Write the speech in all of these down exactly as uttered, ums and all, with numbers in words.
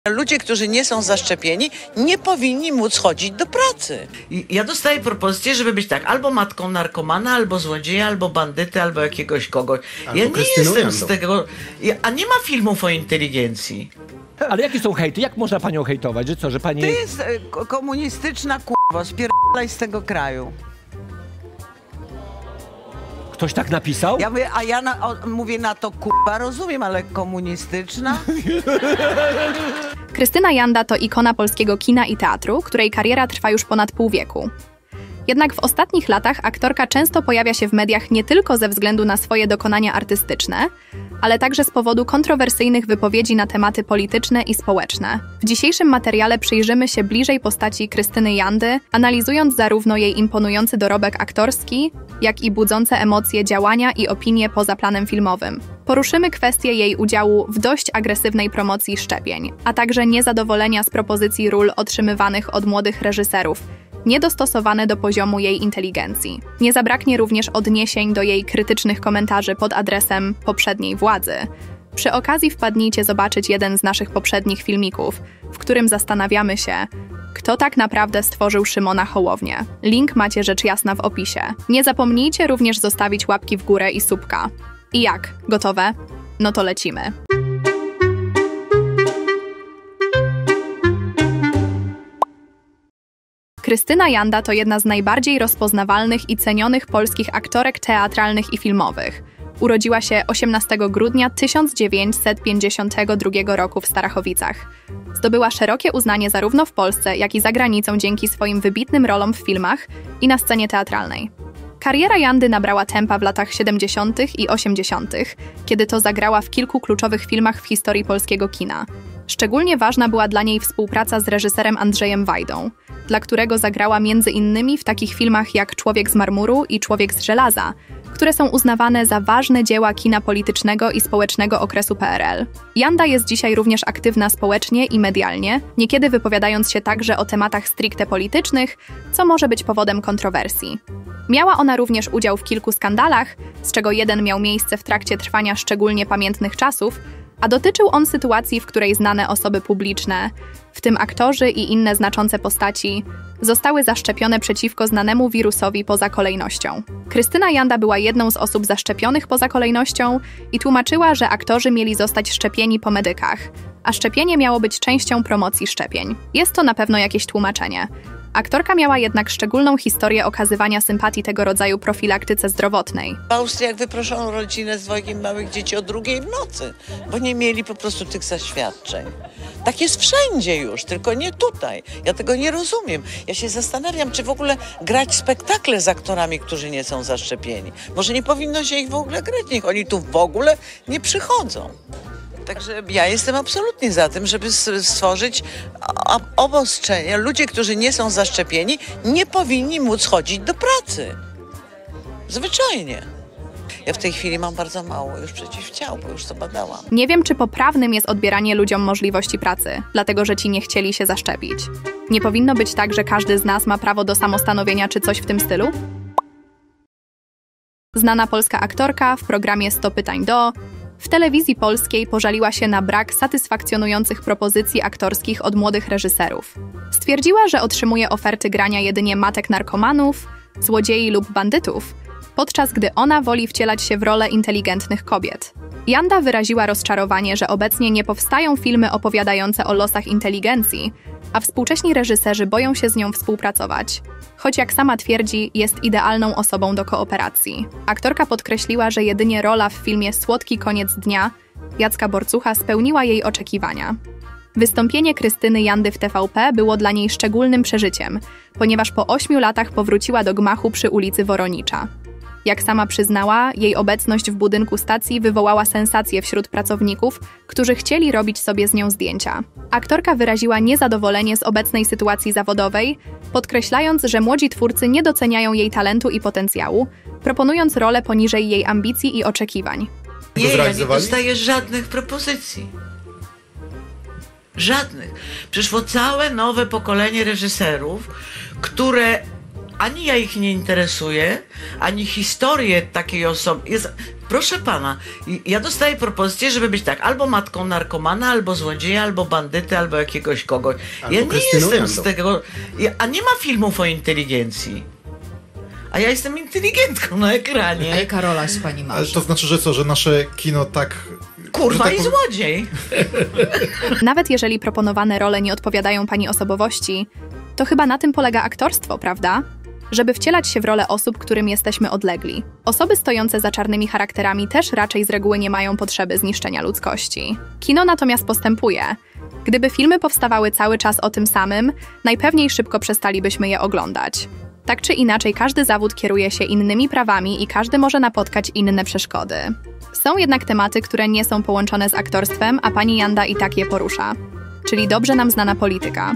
Ludzie, którzy nie są zaszczepieni, nie powinni móc chodzić do pracy. Ja dostaję propozycję, żeby być tak, albo matką narkomana, albo złodzieja, albo bandyty, albo jakiegoś kogoś. Albo ja nie Krystyną jestem Jandą. z tego... Ja, a nie ma filmów o inteligencji. Ale jakie są hejty? Jak można panią hejtować? Że co, że pani... Ty jest e, ko- komunistyczna k***wa, spierdalaj z tego kraju. Ktoś tak napisał? Ja mówię, a ja na, o, mówię na to k***wa, rozumiem, ale komunistyczna? Krystyna Janda to ikona polskiego kina i teatru, której kariera trwa już ponad pół wieku. Jednak w ostatnich latach aktorka często pojawia się w mediach nie tylko ze względu na swoje dokonania artystyczne, ale także z powodu kontrowersyjnych wypowiedzi na tematy polityczne i społeczne. W dzisiejszym materiale przyjrzymy się bliżej postaci Krystyny Jandy, analizując zarówno jej imponujący dorobek aktorski, jak i budzące emocje działania i opinie poza planem filmowym. Poruszymy kwestię jej udziału w dość agresywnej promocji szczepień, a także niezadowolenia z propozycji ról otrzymywanych od młodych reżyserów, niedostosowane do poziomu jej inteligencji. Nie zabraknie również odniesień do jej krytycznych komentarzy pod adresem poprzedniej władzy. Przy okazji wpadnijcie zobaczyć jeden z naszych poprzednich filmików, w którym zastanawiamy się, kto tak naprawdę stworzył Szymona Hołownię. Link macie rzecz jasna w opisie. Nie zapomnijcie również zostawić łapki w górę i subka. I jak? Gotowe? No to lecimy. Krystyna Janda to jedna z najbardziej rozpoznawalnych i cenionych polskich aktorek teatralnych i filmowych. Urodziła się osiemnastego grudnia tysiąc dziewięćset pięćdziesiątego drugiego roku w Starachowicach. Zdobyła szerokie uznanie zarówno w Polsce, jak i za granicą dzięki swoim wybitnym rolom w filmach i na scenie teatralnej. Kariera Jandy nabrała tempa w latach siedemdziesiątych i osiemdziesiątych, kiedy to zagrała w kilku kluczowych filmach w historii polskiego kina. Szczególnie ważna była dla niej współpraca z reżyserem Andrzejem Wajdą, dla którego zagrała między innymi w takich filmach jak Człowiek z marmuru i Człowiek z żelaza, które są uznawane za ważne dzieła kina politycznego i społecznego okresu P R L. Janda jest dzisiaj również aktywna społecznie i medialnie, niekiedy wypowiadając się także o tematach stricte politycznych, co może być powodem kontrowersji. Miała ona również udział w kilku skandalach, z czego jeden miał miejsce w trakcie trwania szczególnie pamiętnych czasów, a dotyczył on sytuacji, w której znane osoby publiczne, w tym aktorzy i inne znaczące postaci, zostały zaszczepione przeciwko znanemu wirusowi poza kolejnością. Krystyna Janda była jedną z osób zaszczepionych poza kolejnością i tłumaczyła, że aktorzy mieli zostać szczepieni po medykach, a szczepienie miało być częścią promocji szczepień. Jest to na pewno jakieś tłumaczenie. Aktorka miała jednak szczególną historię okazywania sympatii tego rodzaju profilaktyce zdrowotnej. W Austrii jak wyproszono rodzinę z dwojgiem małych dzieci o drugiej w nocy, bo nie mieli po prostu tych zaświadczeń. Tak jest wszędzie już, tylko nie tutaj. Ja tego nie rozumiem. Ja się zastanawiam, czy w ogóle grać spektakle z aktorami, którzy nie są zaszczepieni. Może nie powinno się ich w ogóle grać, niech oni tu w ogóle nie przychodzą. Także ja jestem absolutnie za tym, żeby stworzyć obostrzenia. Ludzie, którzy nie są zaszczepieni, nie powinni móc chodzić do pracy. Zwyczajnie. Ja w tej chwili mam bardzo mało już przeciwciał, bo już to badałam. Nie wiem, czy poprawnym jest odbieranie ludziom możliwości pracy, dlatego że ci nie chcieli się zaszczepić. Nie powinno być tak, że każdy z nas ma prawo do samostanowienia czy coś w tym stylu? Znana polska aktorka w programie sto pytań do w telewizji polskiej pożaliła się na brak satysfakcjonujących propozycji aktorskich od młodych reżyserów. Stwierdziła, że otrzymuje oferty grania jedynie matek narkomanów, złodziei lub bandytów, podczas gdy ona woli wcielać się w rolę inteligentnych kobiet. Janda wyraziła rozczarowanie, że obecnie nie powstają filmy opowiadające o losach inteligencji, a współcześni reżyserzy boją się z nią współpracować, choć jak sama twierdzi, jest idealną osobą do kooperacji. Aktorka podkreśliła, że jedynie rola w filmie Słodki koniec dnia Jacka Borcucha spełniła jej oczekiwania. Wystąpienie Krystyny Jandy w T V P było dla niej szczególnym przeżyciem, ponieważ po ośmiu latach powróciła do gmachu przy ulicy Woronicza. Jak sama przyznała, jej obecność w budynku stacji wywołała sensację wśród pracowników, którzy chcieli robić sobie z nią zdjęcia. Aktorka wyraziła niezadowolenie z obecnej sytuacji zawodowej, podkreślając, że młodzi twórcy nie doceniają jej talentu i potencjału, proponując rolę poniżej jej ambicji i oczekiwań. Nie, ja nie dostaję żadnych propozycji. Żadnych. Przyszło całe nowe pokolenie reżyserów, które ani ja ich nie interesuję, ani historię takiej osoby. Jest, Proszę pana, i- ja dostaję propozycję, żeby być tak, albo matką narkomana, albo złodzieja, albo bandyty, albo jakiegoś kogoś. Albo ja nie Krystyną jestem z Jandą. tego... Ja, a nie ma filmów o inteligencji. A ja jestem inteligentką na ekranie. Ej, Karolaś pani Ale masz. to znaczy, że co, że nasze kino tak... Kurwa że tak i powiem- złodziej. Nawet jeżeli proponowane role nie odpowiadają pani osobowości, to chyba na tym polega aktorstwo, prawda? Żeby wcielać się w rolę osób, którym jesteśmy odlegli. Osoby stojące za czarnymi charakterami też raczej z reguły nie mają potrzeby zniszczenia ludzkości. Kino natomiast postępuje. Gdyby filmy powstawały cały czas o tym samym, najpewniej szybko przestalibyśmy je oglądać. Tak czy inaczej, każdy zawód kieruje się innymi prawami i każdy może napotkać inne przeszkody. Są jednak tematy, które nie są połączone z aktorstwem, a pani Janda i tak je porusza. Czyli dobrze nam znana polityka.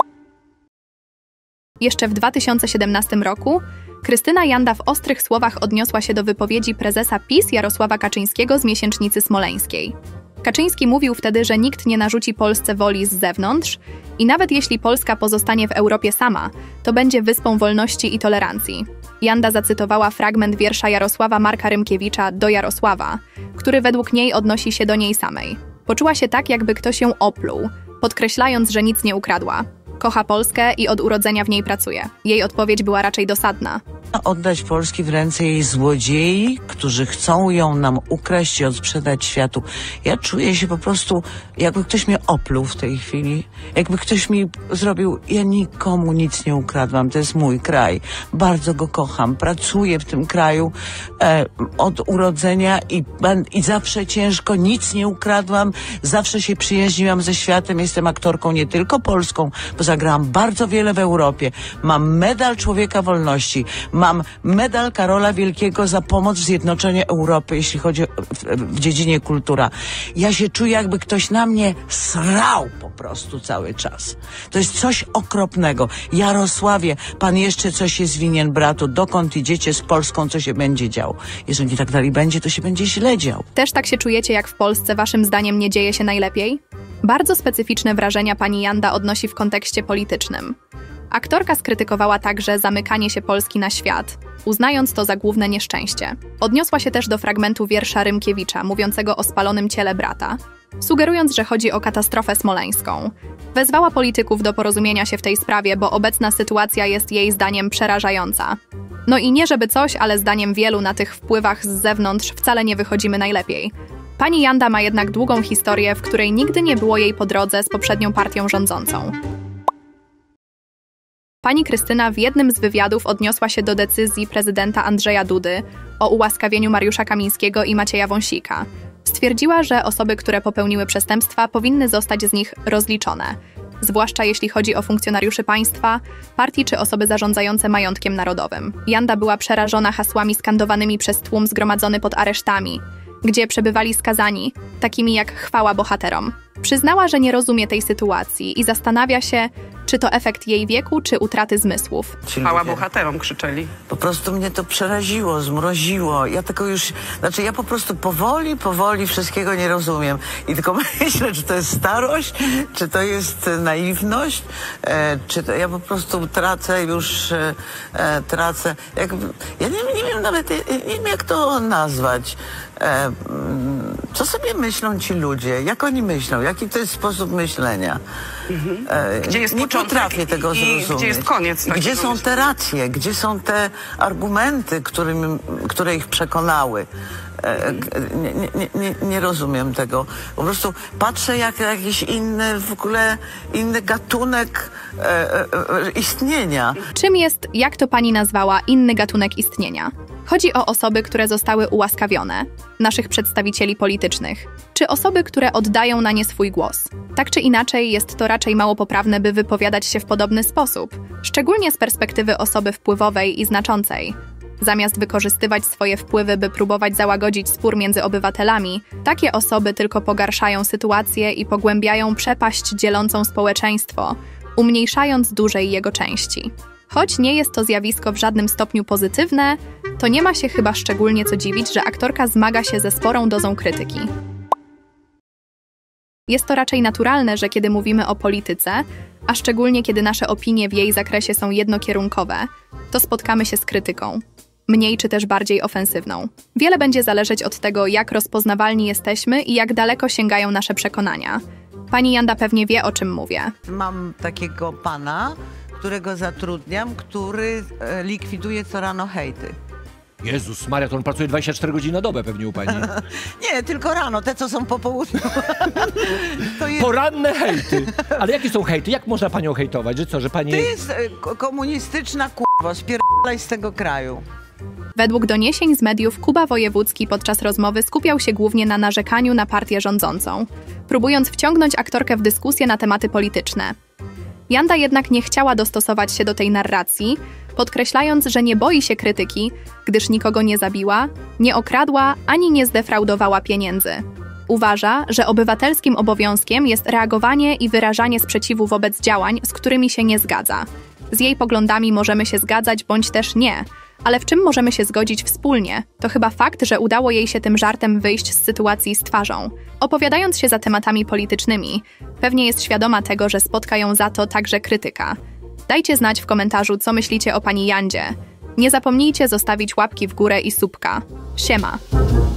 Jeszcze w dwa tysiące siedemnastym roku Krystyna Janda w ostrych słowach odniosła się do wypowiedzi prezesa PiS Jarosława Kaczyńskiego z miesięcznicy smoleńskiej. Kaczyński mówił wtedy, że nikt nie narzuci Polsce woli z zewnątrz i nawet jeśli Polska pozostanie w Europie sama, to będzie wyspą wolności i tolerancji. Janda zacytowała fragment wiersza Jarosława Marka Rymkiewicza Do Jarosława, który według niej odnosi się do niej samej. Poczuła się tak, jakby ktoś ją opluł, podkreślając, że nic nie ukradła. Kocha Polskę i od urodzenia w niej pracuje. Jej odpowiedź była raczej dosadna. Oddać Polski w ręce jej złodziei, którzy chcą ją nam ukraść i odsprzedać światu. Ja czuję się po prostu, jakby ktoś mnie opluł w tej chwili. Jakby ktoś mi zrobił, ja nikomu nic nie ukradłam, to jest mój kraj. Bardzo go kocham, pracuję w tym kraju e, od urodzenia i, i zawsze ciężko, nic nie ukradłam, zawsze się przyjaźniłam ze światem, jestem aktorką nie tylko polską, bo zagrałam bardzo wiele w Europie. Mam medal Człowieka Wolności, mam medal Karola Wielkiego za pomoc w zjednoczeniu Europy, jeśli chodzi o, w, w dziedzinie kultura. Ja się czuję, jakby ktoś na mnie srał po prostu cały czas. To jest coś okropnego. Jarosławie, pan jeszcze coś jest winien bratu. Dokąd idziecie z Polską, co się będzie działo? Jeżeli tak dalej będzie, to się będzie źle działo. Też tak się czujecie, jak w Polsce waszym zdaniem nie dzieje się najlepiej? Bardzo specyficzne wrażenia pani Janda odnosi w kontekście politycznym. Aktorka skrytykowała także zamykanie się Polski na świat, uznając to za główne nieszczęście. Odniosła się też do fragmentu wiersza Rymkiewicza, mówiącego o spalonym ciele brata, sugerując, że chodzi o katastrofę smoleńską. Wezwała polityków do porozumienia się w tej sprawie, bo obecna sytuacja jest jej zdaniem przerażająca. No i nie żeby coś, ale zdaniem wielu na tych wpływach z zewnątrz wcale nie wychodzimy najlepiej. Pani Janda ma jednak długą historię, w której nigdy nie było jej po drodze z poprzednią partią rządzącą. Pani Krystyna w jednym z wywiadów odniosła się do decyzji prezydenta Andrzeja Dudy o ułaskawieniu Mariusza Kamińskiego i Macieja Wąsika. Stwierdziła, że osoby, które popełniły przestępstwa, powinny zostać z nich rozliczone, zwłaszcza jeśli chodzi o funkcjonariuszy państwa, partii czy osoby zarządzające majątkiem narodowym. Janda była przerażona hasłami skandowanymi przez tłum zgromadzony pod aresztami, gdzie przebywali skazani, takimi jak chwała bohaterom. Przyznała, że nie rozumie tej sytuacji i zastanawia się, czy to efekt jej wieku, czy utraty zmysłów. Ci Chwała ludzie. bohaterom krzyczeli. Po prostu mnie to przeraziło, zmroziło. Ja tego już, znaczy ja po prostu powoli, powoli wszystkiego nie rozumiem. I tylko myślę, czy to jest starość, czy to jest naiwność, e, czy to ja po prostu tracę już, e, e, tracę. Jak, ja nie, nie wiem nawet, nie, nie wiem jak to nazwać. E, mm, co sobie myślą ci ludzie? Jak oni myślą? Jaki to jest sposób myślenia? E, Gdzie jest nie początek potrafię tego i zrozumieć. gdzie jest koniec I gdzie takiego są myślenia? te racje? Gdzie są te argumenty, którym, które ich przekonały? E, nie, nie, nie, nie rozumiem tego. Po prostu patrzę jak jakiś inny, w ogóle inny gatunek e, e, e, istnienia. Czym jest, jak to pani nazwała, inny gatunek istnienia? Chodzi o osoby, które zostały ułaskawione, naszych przedstawicieli politycznych, czy osoby, które oddają na nie swój głos. Tak czy inaczej, jest to raczej mało poprawne, by wypowiadać się w podobny sposób, szczególnie z perspektywy osoby wpływowej i znaczącej. Zamiast wykorzystywać swoje wpływy, by próbować załagodzić spór między obywatelami, takie osoby tylko pogarszają sytuację i pogłębiają przepaść dzielącą społeczeństwo, umniejszając dużej jego części. Choć nie jest to zjawisko w żadnym stopniu pozytywne, to nie ma się chyba szczególnie co dziwić, że aktorka zmaga się ze sporą dozą krytyki. Jest to raczej naturalne, że kiedy mówimy o polityce, a szczególnie kiedy nasze opinie w jej zakresie są jednokierunkowe, to spotkamy się z krytyką. mniej czy też bardziej ofensywną. Wiele będzie zależeć od tego, jak rozpoznawalni jesteśmy i jak daleko sięgają nasze przekonania. Pani Janda pewnie wie, o czym mówię. Mam takiego pana, którego zatrudniam, który e, likwiduje co rano hejty. Jezus Maria, to on pracuje dwadzieścia cztery godziny na dobę pewnie u pani. Nie, tylko rano, te co są po południu. To jest, Poranne hejty. Ale jakie są hejty? Jak można panią hejtować? Że co, że pani... to jest e, ko- komunistyczna k***wa, spierdalaj z tego kraju. Według doniesień z mediów Kuba Wojewódzki podczas rozmowy skupiał się głównie na narzekaniu na partię rządzącą, próbując wciągnąć aktorkę w dyskusję na tematy polityczne. Janda jednak nie chciała dostosować się do tej narracji, podkreślając, że nie boi się krytyki, gdyż nikogo nie zabiła, nie okradła ani nie zdefraudowała pieniędzy. Uważa, że obywatelskim obowiązkiem jest reagowanie i wyrażanie sprzeciwu wobec działań, z którymi się nie zgadza. Z jej poglądami możemy się zgadzać bądź też nie, ale w czym możemy się zgodzić wspólnie, to chyba fakt, że udało jej się tym żartem wyjść z sytuacji z twarzą. Opowiadając się za tematami politycznymi, pewnie jest świadoma tego, że spotka ją za to także krytyka. Dajcie znać w komentarzu, co myślicie o pani Jandzie. Nie zapomnijcie zostawić łapki w górę i subka. Siema!